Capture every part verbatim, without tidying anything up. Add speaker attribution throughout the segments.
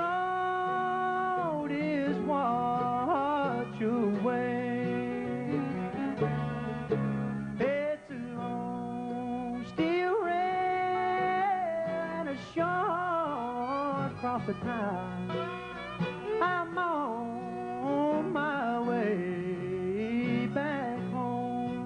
Speaker 1: road is washed away. It's a long steel rail and a short cross the tide. I'm on my way back home.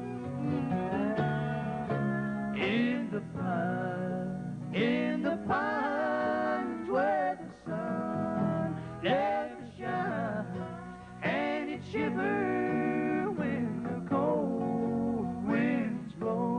Speaker 1: In the pine, in the pines where the sun never shines, and it shivers when the cold winds blow.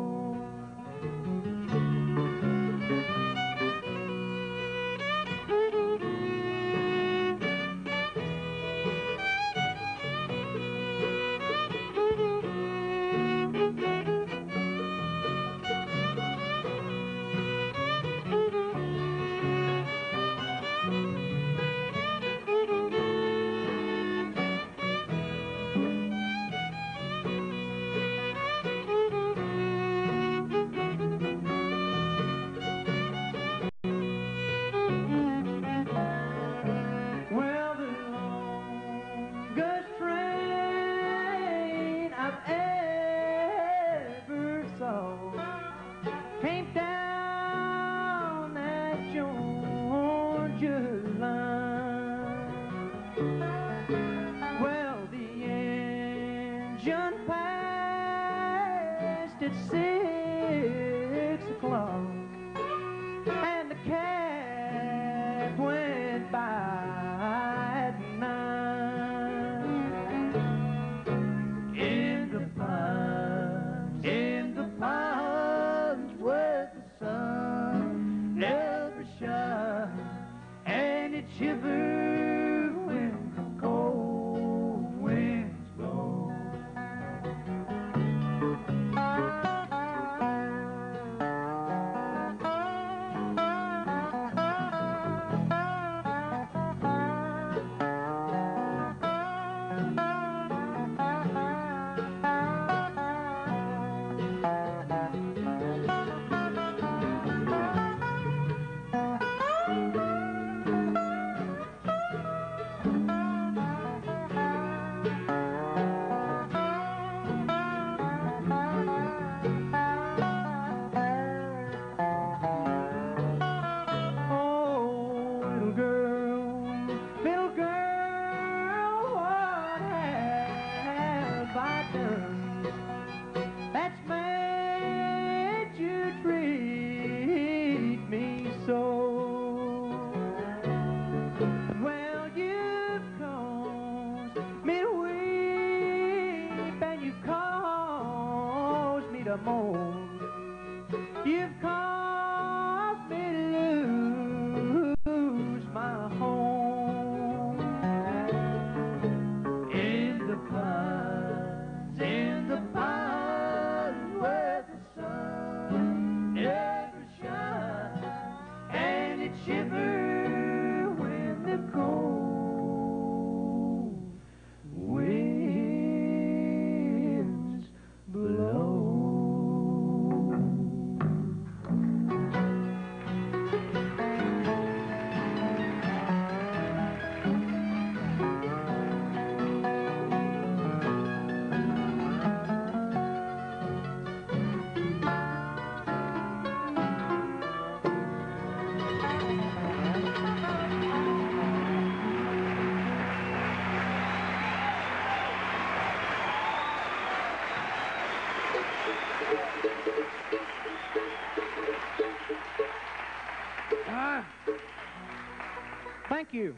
Speaker 2: Thank you.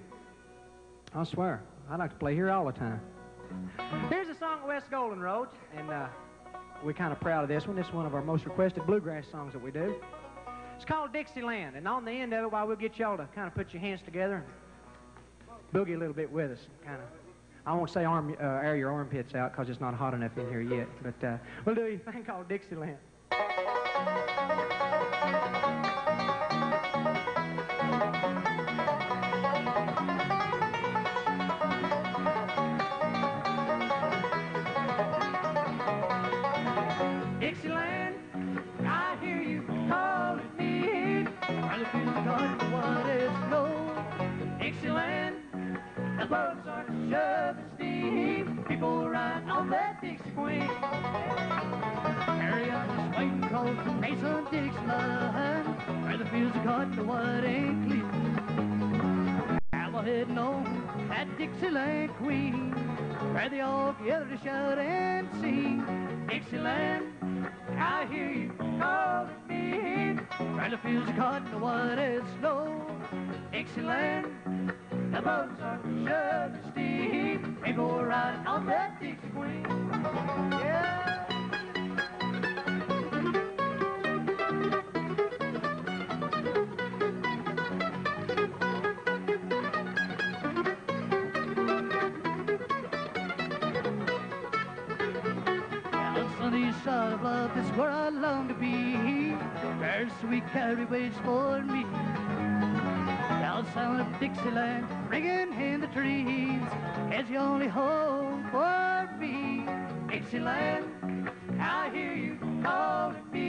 Speaker 2: I swear, I'd like to play here all the time. Here's a song Wes Golden wrote, and uh, we're kind of proud of this one. This is one of our most requested bluegrass songs that we do. It's called Dixieland, and on the end of it, while we'll get y'all to kind of put your hands together and boogie a little bit with us, kind of. I won't say arm, uh, air your armpits out because it's not hot enough in here yet, but uh, we'll do a thing called Dixieland.
Speaker 1: Dixieland, I hear you calling me. I feel like what is low. Dixieland. The boats are shoving steam. People ride on that Dixie Queen. Carry on the swing across the Mason Dixieland, where the fields of cotton, the wood ain't clean. Now we're heading on that Dixieland Queen, where they all gather to shout and sing. Dixieland, I hear you calling me, where the fields of cotton, the wood is snow. Dixieland, the boats are shoving steam. People riding on that Dixie Queen. Yeah. Sunny side of love is where I long to be. There's sweet Carrie waits for me. Now the sound of Dixieland ringing in the trees is the only home for me. Dixieland, I hear you calling me.